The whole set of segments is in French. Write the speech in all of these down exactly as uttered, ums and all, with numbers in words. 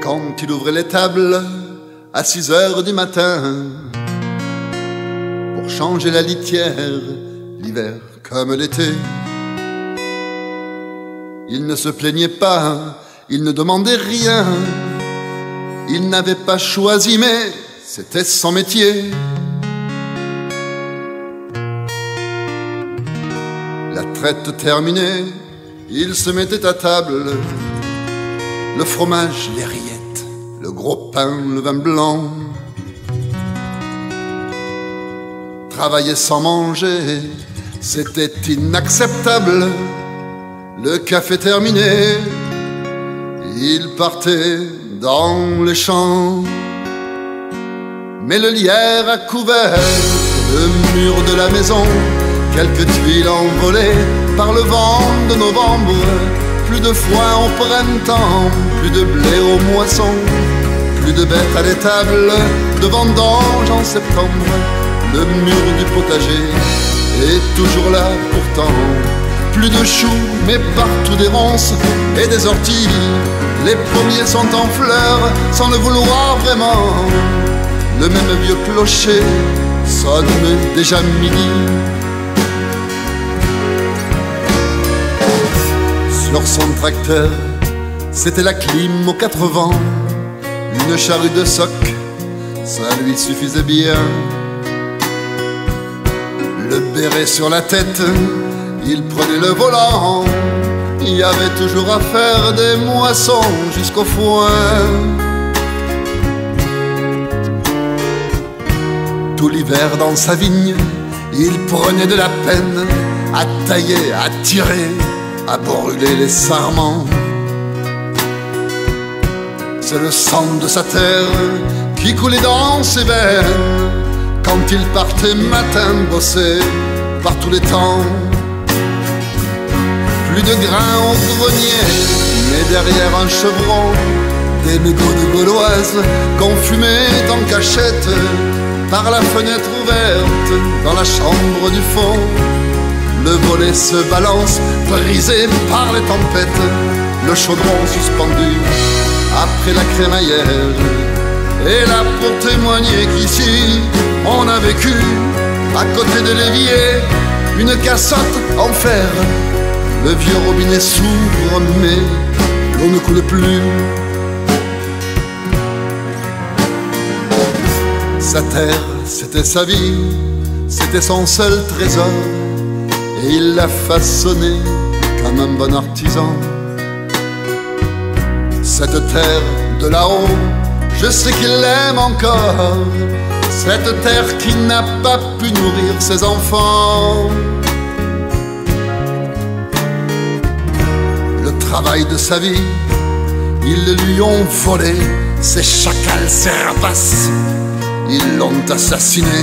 Quand il ouvrait les tables à six heures du matin pour changer la litière, l'hiver comme l'été, il ne se plaignait pas, il ne demandait rien. Il n'avait pas choisi, mais c'était son métier. La traite terminée, il se mettait à table. Le fromage, les rillettes, le gros pain, le vin blanc. Travailler sans manger, c'était inacceptable. Le café terminé, il partait dans les champs. Mais le lierre a couvert le mur de la maison. Quelques tuiles envolées par le vent de novembre. Plus de foin au printemps, plus de blé aux moissons, plus de bêtes à l'étable, de vendange en septembre. Le mur du potager est toujours là pourtant. Plus de choux, mais partout des ronces et des orties. Les pommiers sont en fleurs sans le vouloir vraiment. Le même vieux clocher sonne déjà midi. Sur son tracteur, c'était la clim aux quatre vents. Une charrue de soc, ça lui suffisait bien. Le béret sur la tête, il prenait le volant. Il y avait toujours à faire des moissons jusqu'au foin. Tout l'hiver dans sa vigne, il prenait de la peine à tailler, à tirer, à brûler les sarments. C'est le sang de sa terre qui coulait dans ses veines quand il partait matin bosser par tous les temps. Plus de grains au grenier, mais derrière un chevron, des mégots de gauloises qu'on fumait en cachette par la fenêtre ouverte dans la chambre du fond. Le volet se balance, brisé par les tempêtes, le chaudron suspendu après la crémaillère est là pour témoigner qu'ici on a vécu à côté de l'évier une cassotte en fer. Le vieux robinet s'ouvre mais l'eau ne coule plus. Sa terre, c'était sa vie, c'était son seul trésor. Et il l'a façonné comme un bon artisan. Cette terre de là-haut, je sais qu'il l'aime encore. Cette terre qui n'a pas pu nourrir ses enfants. Le travail de sa vie, ils le lui ont volé. Ces chacals, ces rapaces, ils l'ont assassiné.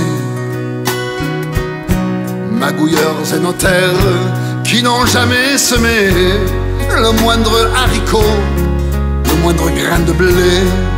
Magouilleurs et notaires qui n'ont jamais semé le moindre haricot, le moindre grain de blé.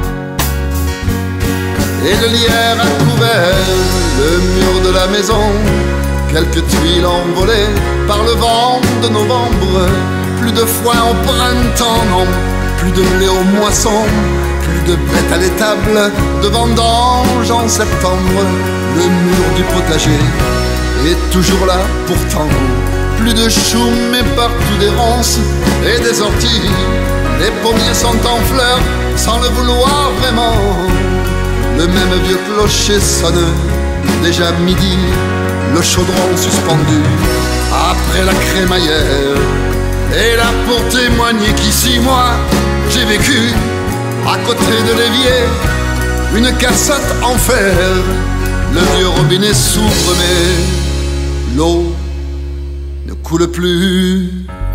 Et le lierre a couvert le mur de la maison. Quelques tuiles envolées par le vent de novembre. Plus de foin au printemps, non, plus de blé aux moissons, plus de bêtes à l'étable, de vendange en septembre. Le mur du potager est toujours là pourtant. Plus de choux mais partout des ronces et des orties. Les pommiers sont en fleurs sans le vouloir vraiment. Le même vieux clocher sonne déjà midi. Le chaudron suspendu après la crémaillère est là pour témoigner qu'ici moi j'ai vécu à côté de l'évier une cassotte en fer. Le vieux robinet s'ouvre mais l'eau ne coule plus.